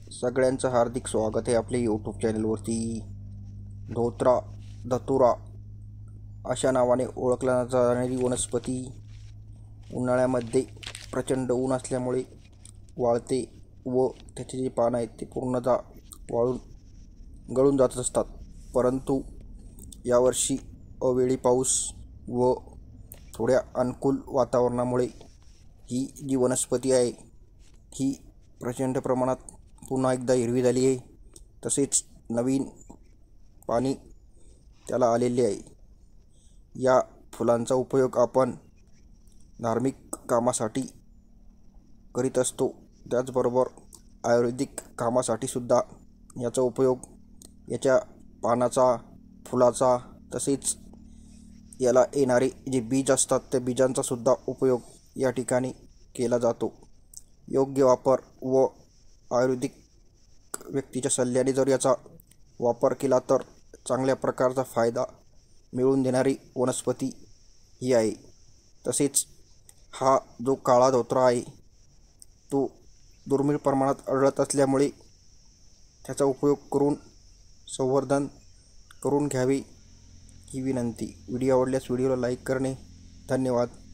सगळ्यांचं हार्दिक स्वागत आहे आपल्या यूट्यूब चॅनलवरती. धोत्रा धतुरा अशा नावाने ओळखल्या जाणारी वनस्पती उन्हाळ्यामध्ये प्रचंड ऊन असल्यामुळे वाळते व त्याचे जे पानं आहेत ते पूर्णतः वाळून गळून जात असतात. परंतु यावर्षी अवेळी पाऊस व थोड्या अनुकूल वातावरणामुळे ही जी वनस्पती आहे ही प्रचंड प्रमाणात पुन्हा एकदा हिरवी झाली आहे. तसेच नवीन पाणी त्याला आलेले आहे. या फुलांचा उपयोग आपण धार्मिक कामासाठी करीत असतो. त्याचबरोबर आयुर्वेदिक कामासाठी सुद्धा याचा उपयोग याच्या पानाचा, फुलाचा तसेच याला येणारे जे बीज असतात त्या बीजांचा सुद्धा उपयोग या ठिकाणी केला जातो. योग्य वापर व आयुर्वेदिक व्यक्तीच्या सल्ल्याने जर याचा वापर केला तर चांगल्या प्रकारचा फायदा मिळवून देणारी वनस्पती ही आहे. तसेच हा जो काळा धोत्रा आहे तो दुर्मिळ प्रमाणात आढळत असल्यामुळे त्याचा उपयोग करून संवर्धन करून घ्यावे ही विनंती. व्हिडिओ आवडल्यास व्हिडिओला लाईक करणे. धन्यवाद.